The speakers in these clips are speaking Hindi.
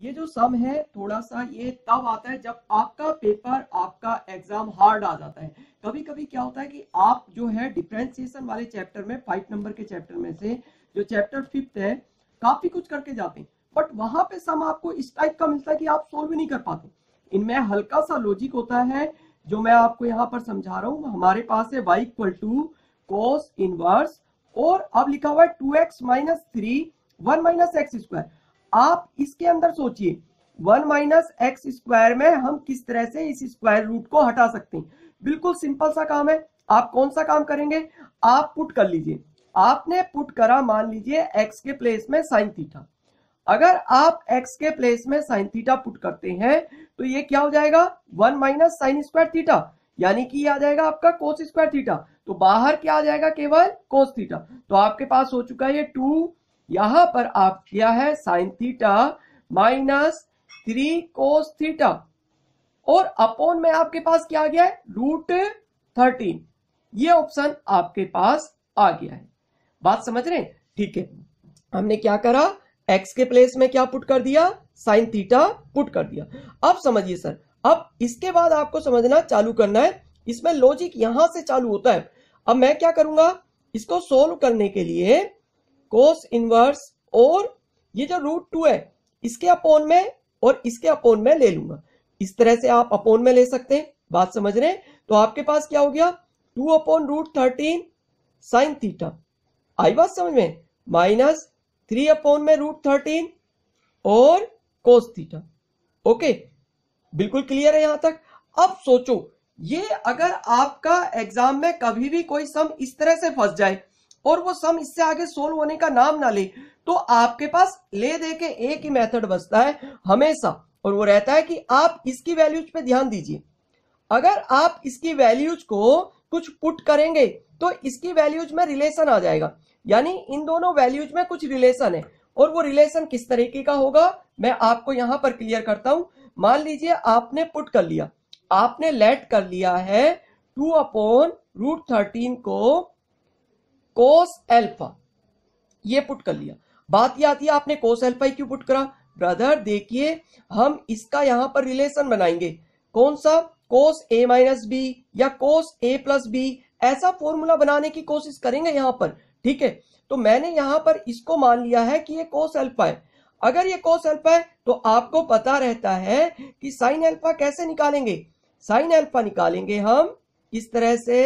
ये जो सम है थोड़ा सा ये तब आता है जब आपका पेपर, आपका एग्जाम हार्ड आ जाता है। कभी कभी क्या होता है कि आप जो है डिफरेंशिएशन वाले चैप्टर में, 5 नंबर के चैप्टर में से जो चैप्टर 5 है, काफी कुछ करके जाते हैं, बट वहां पे सम आपको इस टाइप का मिलता है कि आप सोल्व नहीं कर पाते। इनमें हल्का सा लॉजिक होता है जो मैं आपको यहाँ पर समझा रहा हूँ। हमारे पास है y equal to cos inverse, और अब लिखा हुआ है 2x minus 3 1 minus x square. आप इसके अंदर सोचिए 1 माइनस एक्स स्क्वायर में हम किस तरह से इस स्क्वायर रूट को हटा सकते हैं। बिल्कुल सिंपल सा काम है। आप कौन सा काम करेंगे, आप पुट कर लीजिए। आपने पुट करा, मान लीजिए x के प्लेस में साइन थीटा। अगर आप x के प्लेस में साइन थीटा पुट करते हैं तो ये क्या हो जाएगा, 1 माइनस साइन स्क्वायर थीटा, यानी कि आ जाएगा आपका कोस स्क्वायर थीटा। तो बाहर क्या आ जाएगा, केवल कोस थीटा। तो आपके पास हो चुका है ये 2, यहां पर आप किया है sine theta minus 3 cos theta, और अपॉन में आपके पास क्या आ गया है, रूट 13। ये ऑप्शन आपके पास आ गया है। बात समझ रहे हैं? ठीक है, हमने क्या करा, x के प्लेस में क्या पुट कर दिया, साइन थीटा पुट कर दिया। अब समझिए सर, अब इसके बाद आपको समझना चालू करना है, इसमें लॉजिक यहां से चालू होता है। अब मैं क्या करूंगा, इसको सोल्व करने के लिए कोस इनवर्स और ये जो रूट 2 है इसके अपोन में और इसके अपोन में ले लूंगा। इस तरह से आप अपोन में ले सकते हैं। बात समझ रहे हैं? तो आपके पास क्या हो गया, 2 अपॉन रूट 13 साइन थीटा, आई बात समझ में, माइनस 3 अपॉन में रूट 13 और कोस थीटा। ओके, बिल्कुल क्लियर है यहां तक। अब सोचो, ये अगर आपका एग्जाम में कभी भी कोई सम इस तरह से फंस जाए और वो सम इससे आगे सोल्व होने का नाम ना ले, तो आपके पास ले दे के एक ही मेथड बचता है हमेशा, और वो रहता है कि आप इसकी वैल्यूज पे ध्यान दीजिए। अगर आप इसकी वैल्यूज को कुछ पुट करेंगे तो इसकी वैल्यूज में रिलेशन आ जाएगा, यानी इन दोनों वैल्यूज में कुछ रिलेशन है। और वो रिलेशन किस तरीके का होगा मैं आपको यहां पर क्लियर करता हूं। मान लीजिए आपने पुट कर लिया, आपने लेट कर लिया है 2 अपॉन रूट 13 को कोस एल्फा, ये पुट कर लिया। बात ये आती है आपने कोस एल्फा क्यों पुट करा। ब्रदर देखिए, हम इसका यहां पर रिलेशन बनाएंगे, कौन सा, कोस ए माइनस बी या कोस ए प्लस बी, ऐसा फॉर्मूला बनाने की कोशिश करेंगे यहां पर। ठीक है, तो मैंने यहां पर इसको मान लिया है कि ये कोस एल्फा है। अगर ये कोस एल्फा है तो आपको पता रहता है कि साइन एल्फा कैसे निकालेंगे। साइन एल्फा निकालेंगे हम इस तरह से,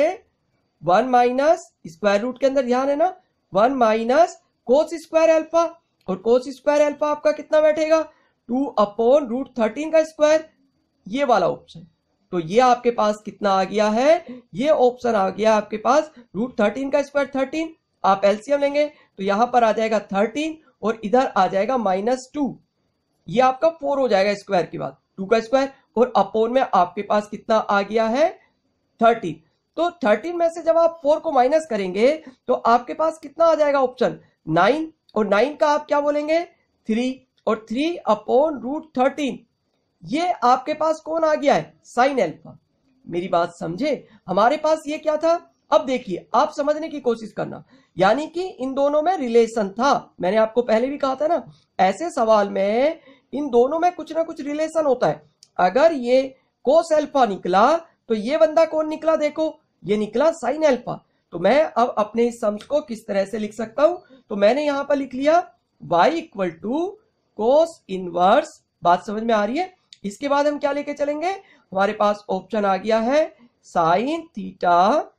1 माइनस स्क्वायर रूट के अंदर ध्यान है ना, 1 माइनस कोस स्क्वायर एल्फा, और कोस स्क्वायर एल्फा आपका कितना बैठेगा, 2 अपॉन रूट 13 का स्क्वायर, ये वाला ऑप्शन। तो ये आपके पास कितना आ गया है, ये ऑप्शन आ गया आपके पास रूट 13 का स्क्वायर 13। आप एलसीएम लेंगे तो यहां पर आ जाएगा 13 और इधर आ जाएगा -2, ये आपका 4 हो जाएगा स्क्वायर के बाद 2 का स्क्वायर, और अपॉन में आपके पास कितना आ गया है 13। तो 13 में से जब आप 4 को माइनस करेंगे तो आपके पास कितना आ जाएगा ऑप्शन 9, और 9 का आप क्या बोलेंगे 3, और 3 अपॉन रूट 13, ये आपके पास कौन आ गया है, साइन एल्फा। मेरी बात समझे, हमारे पास ये क्या था। अब देखिए, आप समझने की कोशिश करना, यानी कि इन दोनों में रिलेशन था। मैंने आपको पहले भी कहा था ना, ऐसे सवाल में इन दोनों में कुछ ना कुछ रिलेशन होता है। अगर ये कोस एल्फा निकला तो ये बंदा कौन निकला, देखो ये निकला साइन एल्फा। तो मैं अब अपने इस सम्स को किस तरह से लिख सकता हूं, तो मैंने यहां पर लिख लिया y equal to cos inverse. बात समझ में आ रही है? इसके बाद हम क्या लेके चलेंगे, हमारे पास ऑप्शन आ गया है साइन थीटा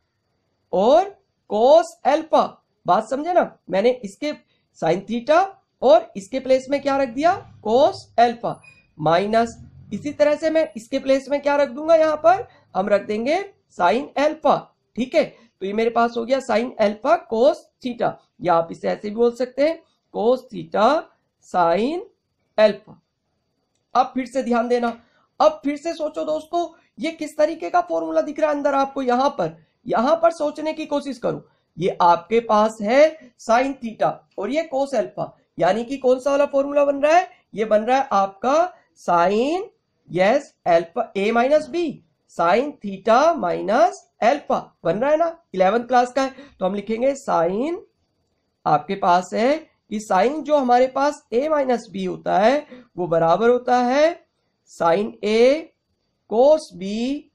और कोस एल्फा। बात समझे ना, मैंने इसके साइन थीटा और इसके प्लेस में क्या रख दिया, कोस एल्फा, माइनस इसी तरह से मैं इसके प्लेस में क्या रख दूंगा, यहां पर हम रख देंगे साइन एल्फा। ठीक है, तो ये मेरे पास हो गया साइन एल्फा कोस थीटा, या आप इसे ऐसे भी बोल सकते हैं कोस थीटा साइन एल्फा। अब फिर से ध्यान देना, अब फिर से सोचो दोस्तों, ये किस तरीके का फॉर्मूला दिख रहा है अंदर आपको, यहां पर सोचने की कोशिश करो। ये आपके पास है साइन थीटा और ये कोस एल्फा, यानी कि कौन सा वाला फॉर्मूला बन रहा है, ये बन रहा है आपका sine, yes, alpha A minus B, sine theta minus alpha बन रहा है ना, 11th क्लास का है। तो हम लिखेंगे साइन, आपके पास है कि साइन जो हमारे पास a माइनस बी होता है वो बराबर होता है sine a cos b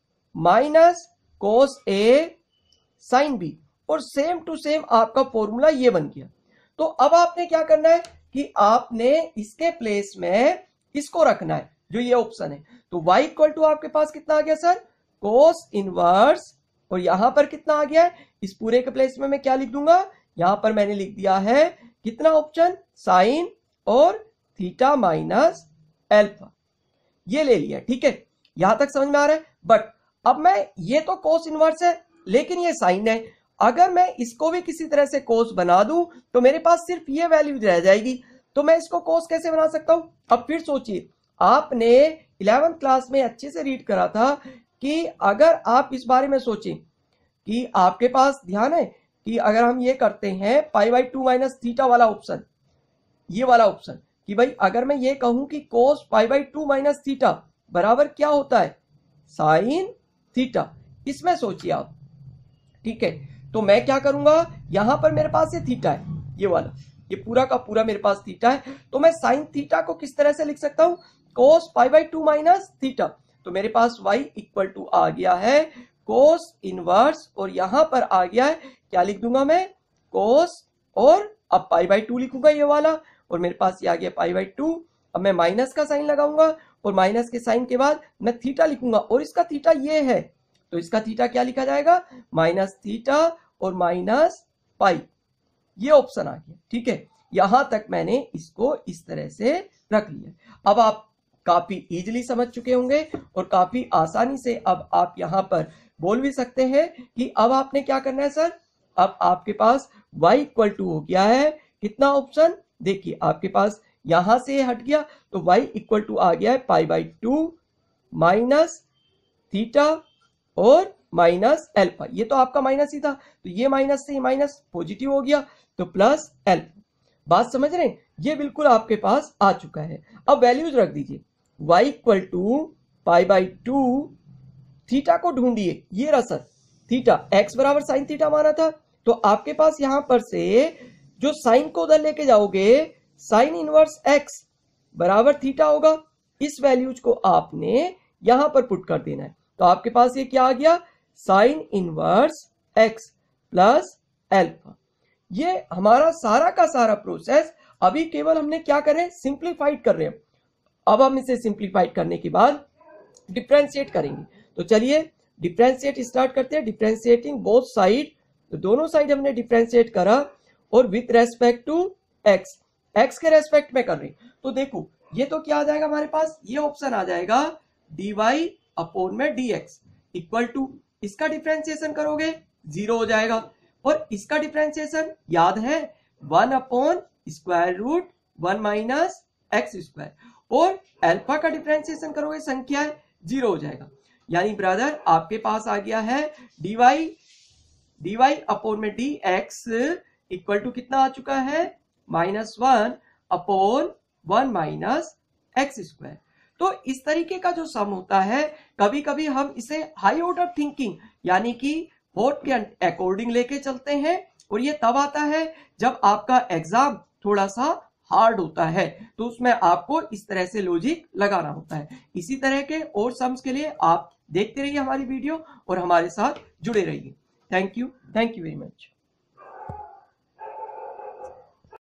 minus cos a sine b। और सेम टू सेम आपका फॉर्मूला ये बन गया। तो अब आपने क्या करना है कि आपने इसके प्लेस में इसको रखना है, जो ये ऑप्शन है। तो y इक्वल टू आपके पास कितना आ गया सर, कोस इनवर्स, और यहां पर कितना आ गया है, इस पूरे के प्लेस में मैं क्या लिख दूंगा, यहां पर मैंने लिख दिया है कितना ऑप्शन, साइन और थीटा माइनस एल्फा, ये ले लिया। ठीक है, यहां तक समझ में आ रहा है। बट अब मैं, ये तो कोस इनवर्स है लेकिन ये साइन है, अगर मैं इसको भी किसी तरह से कोस बना दूं तो मेरे पास सिर्फ ये वैल्यू रह जाएगी। तो मैं इसको कोस कैसे बना सकता हूं। अब फिर सोचिए, आपने 11th क्लास में अच्छे से रीड करा था कि अगर आप इस बारे में सोचें कि आपके पास ध्यान है कि अगर हम ये करते हैं π/2 माइनस थीटा वाला ऑप्शन, ये वाला ऑप्शन, कि भाई अगर मैं ये कहूं कि कोस π/2 माइनस थीटा बराबर क्या होता है, साइन थीटा, इसमें सोचिए आप। ठीक है, तो मैं क्या करूंगा, यहां पर मेरे पास ये थीटा है, ये वाला, ये पूरा का पूरा मेरे पास थीटा है। तो मैं साइन थीटा को किस तरह से लिख सकता हूं, कोस π/2 माइनस थीटा। तो मेरे पास y इक्वल टू आ गया है कोस इनवर्स, और यहां पर आ गया है, क्या लिख दूंगा मैं, कोस, और अब π/2 लिखूंगा ये वाला, और मेरे पास ये आ गया π/2। अब मैं माइनस का साइन लगाऊंगा, और माइनस के साइन के बाद मैं थीटा लिखूंगा, और इसका थीटा ये है, तो इसका थीटा क्या लिखा जाएगा, माइनस थीटा और माइनस पाई, ये ऑप्शन आ गया। ठीक है, यहां तक मैंने इसको इस तरह से रख लिया। अब आप काफी इजीली समझ चुके होंगे, और काफी आसानी से अब आप यहां पर बोल भी सकते हैं कि अब आपने क्या करना है सर, अब आपके पास y इक्वल टू हो गया है कितना ऑप्शन, देखिए आपके पास यहां से हट गया, तो y इक्वल टू आ गया है π/2 माइनस थीटा और माइनस एल्फा। ये तो आपका माइनस ही था, तो ये माइनस से माइनस पॉजिटिव हो गया, तो प्लस एल्फा। बात समझ रहे हैं, ये बिल्कुल आपके पास आ चुका है। अब वैल्यूज रख दीजिए, y इक्वल टू π/2, थीटा को ढूंढिए, ये रहा सर थीटा, x बराबर साइन थीटा माना था, तो आपके पास यहां पर से जो साइन को उधर लेके जाओगे, साइन इनवर्स x बराबर थीटा होगा। इस वैल्यूज को आपने यहां पर पुट कर देना है, तो आपके पास ये क्या आ गया, sine inverse x plus alpha. ये हमारा सारा का सारा प्रोसेस अभी केवल हमने क्या करें, सिंप्लीफाइड कर रहे हैं। अब हम इसे सिंप्लीफाइड करने के बाद डिफरेंशिएट करेंगे। तो चलिए डिफरेंशिएट स्टार्ट करते हैं। डिफरेंशिएटिंग बोथ साइड, तो दोनों साइड हमने डिफरेंशिएट करा, और with respect to x, x के रेस्पेक्ट में कर रहे हैं। तो देखो ये तो क्या आ जाएगा हमारे पास, ये ऑप्शन आ जाएगा dy अपॉन में dx इक्वल टू, इसका डिफरेंशिएशन करोगे 0 हो जाएगा, और इसका डिफरेंशिएशन याद है 1 upon square root 1 minus x square, और अल्फा का डिफरेंशिएशन करोगे संख्या है 0 हो जाएगा। यानी ब्रदर आपके पास आ गया है dy अपॉन में dx इक्वल टू कितना आ चुका है, -1 अपॉन 1 माइनस एक्स स्क्वायर। तो इस तरीके का जो सम होता है, कभी कभी हम इसे हाई ऑर्डर थिंकिंग यानी कि होट के अकॉर्डिंग लेके चलते हैं, और ये तब आता है जब आपका एग्जाम थोड़ा सा हार्ड होता है, तो उसमें आपको इस तरह से लॉजिक लगाना होता है। इसी तरह के और सम्स के लिए आप देखते रहिए हमारी वीडियो और हमारे साथ जुड़े रहिए। Thank you very much.